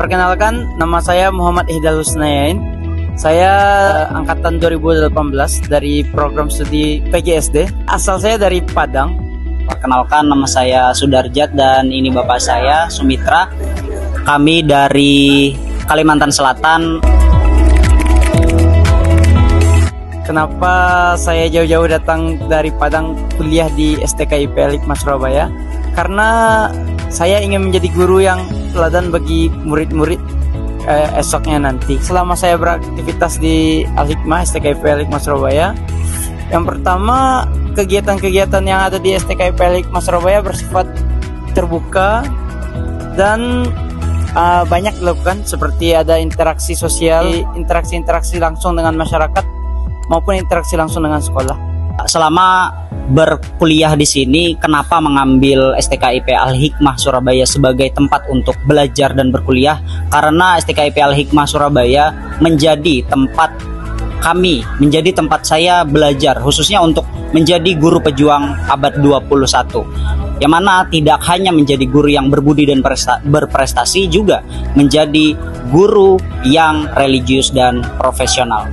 Perkenalkan, nama saya Muhammad Ihdal Husnayain. Saya angkatan 2018 dari program studi PGSD. Asal saya dari Padang. Perkenalkan, nama saya Sudarjat dan ini bapak saya Sumitra. Kami dari Kalimantan Selatan. Kenapa saya jauh-jauh datang dari Padang kuliah di STKIP Al-Hikmah Surabaya? Karena saya ingin menjadi guru yang teladan bagi murid-murid esoknya nanti. Selama saya beraktivitas di Al-Hikmah, STKIP Al-Hikmah Surabaya, yang pertama, kegiatan-kegiatan yang ada di STKIP Al-Hikmah Surabaya bersifat terbuka dan banyak dilakukan, seperti ada interaksi sosial, interaksi langsung dengan masyarakat maupun interaksi langsung dengan sekolah. Selama berkuliah di sini, kenapa mengambil STKIP Al-Hikmah Surabaya sebagai tempat untuk belajar dan berkuliah? Karena STKIP Al-Hikmah Surabaya menjadi tempat kami, menjadi tempat saya belajar, khususnya untuk menjadi guru pejuang abad 21. Yang mana tidak hanya menjadi guru yang berbudi dan berprestasi, juga menjadi guru yang religius dan profesional.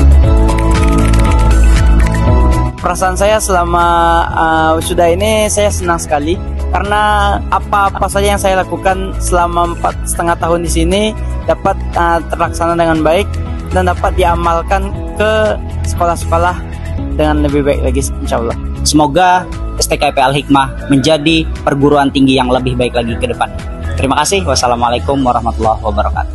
Perasaan saya selama wisuda ini saya senang sekali karena apa-apa saja yang saya lakukan selama 4,5 tahun di sini dapat terlaksana dengan baik dan dapat diamalkan ke sekolah-sekolah dengan lebih baik lagi, insya Allah. Semoga STKIP Al-Hikmah menjadi perguruan tinggi yang lebih baik lagi ke depan. Terima kasih. Wassalamualaikum warahmatullahi wabarakatuh.